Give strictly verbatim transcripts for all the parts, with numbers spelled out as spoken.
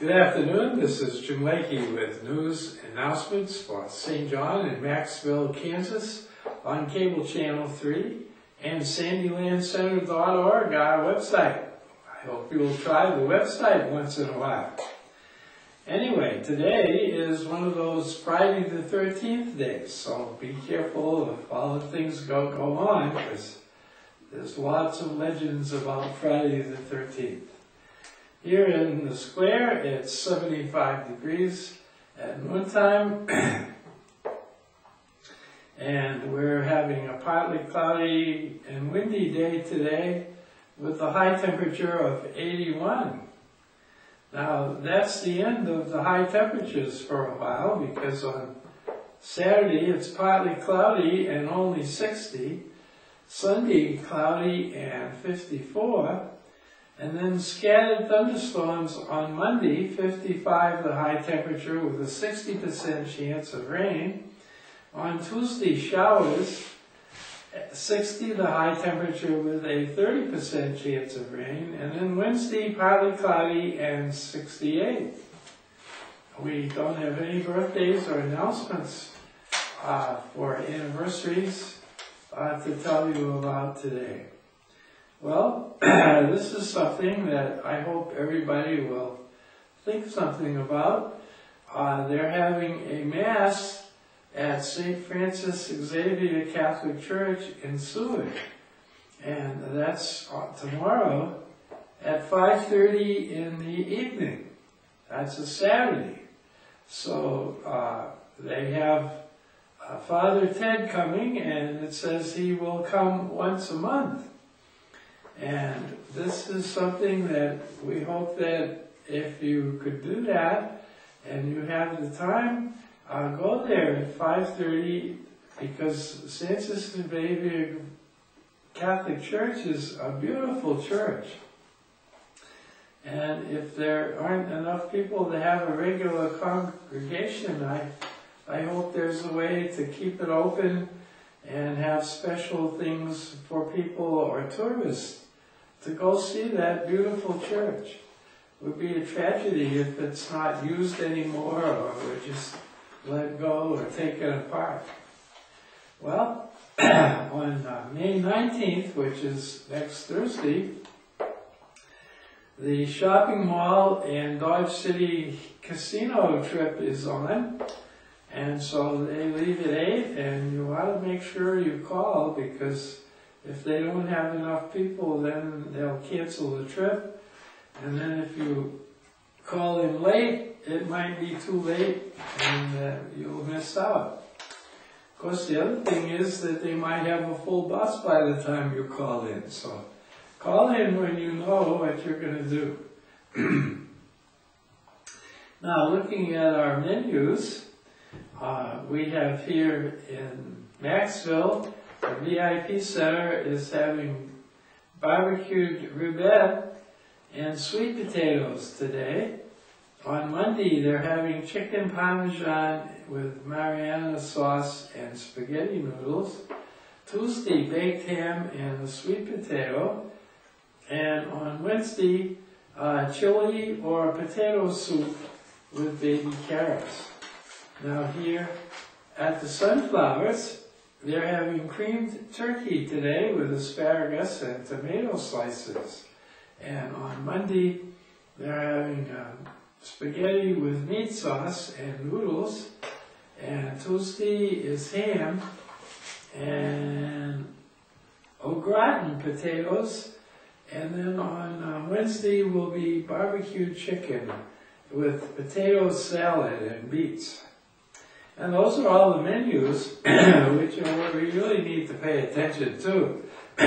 Good afternoon, this is Jim Lakey with news announcements for Saint John and Maxville, Kansas on Cable Channel three and Sandyland Center dot org, our website. I hope you will try the website once in a while. Anyway, today is one of those Friday the thirteenth days, so be careful of all the things go, go on, because there's lots of legends about Friday the thirteenth. Here in the square, it's seventy-five degrees at noontime, and we're having a partly cloudy and windy day today with a high temperature of eighty-one. Now, that's the end of the high temperatures for a while, because on Saturday it's partly cloudy and only sixty, Sunday cloudy and fifty-four, and then scattered thunderstorms on Monday, fifty-five the high temperature with a sixty percent chance of rain. On Tuesday, showers, sixty the high temperature with a thirty percent chance of rain. And then Wednesday, partly cloudy and sixty-eight. We don't have any birthdays or announcements uh, for anniversaries uh, to tell you about today. Well, this is something that I hope everybody will think something about. Uh, they're having a Mass at Saint Francis Xavier Catholic Church in Seward. And that's tomorrow at five thirty in the evening. That's a Saturday. So uh, they have uh, Father Ted coming, and it says he will come once a month. And this is something that we hope that if you could do that and you have the time, uh, go there at five thirty, because Saint Xavier Catholic Church is a beautiful church. And if there aren't enough people to have a regular congregation, I, I hope there's a way to keep it open and have special things for people or tourists to go see that beautiful church. It would be a tragedy if it's not used anymore, or we just let go or take it apart. Well, on uh, May nineteenth, which is next Thursday, the shopping mall and Dodge City Casino trip is on. And so they leave at eight, and you ought to make sure you call, because if they don't have enough people, then they'll cancel the trip. And then if you call in late, it might be too late, and uh, you'll miss out. Of course, the other thing is that they might have a full bus by the time you call in. So call in when you know what you're going to do. Now, looking at our menus, uh, we have here in Maxville, the V I P Center is having barbecued ribeye and sweet potatoes today. On Monday, they're having chicken parmesan with Mariana sauce and spaghetti noodles. Tuesday, baked ham and a sweet potato. And on Wednesday, uh, chili or potato soup with baby carrots. Now here at the Sunflowers, they're having creamed turkey today with asparagus and tomato slices. And on Monday, they're having um, spaghetti with meat sauce and noodles. And Tuesday is ham and au gratin potatoes. And then on uh, Wednesday will be barbecued chicken with potato salad and beets. And those are all the menus, which are what we really need to pay attention to.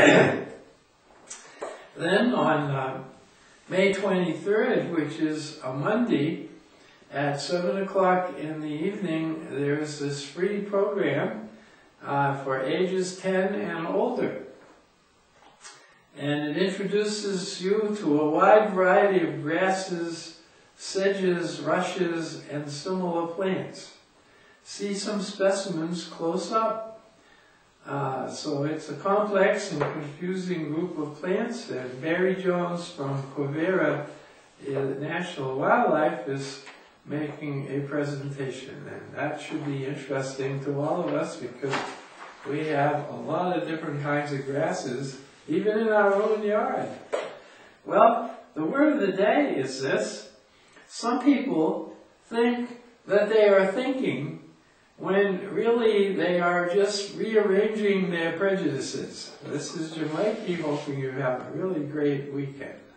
Then on uh, May twenty-third, which is a Monday, at seven o'clock in the evening, there's this free program uh, for ages ten and older. And it introduces you to a wide variety of grasses, sedges, rushes, and similar plants. See some specimens close up. Uh, so it's a complex and confusing group of plants, and Barry Jones from Quivira uh, National Wildlife is making a presentation, and that should be interesting to all of us because we have a lot of different kinds of grasses, even in our own yard. Well, the word of the day is this: some people think that they are thinking when really they are just rearranging their prejudices. This is Jim Lakey, hoping you have a really great weekend.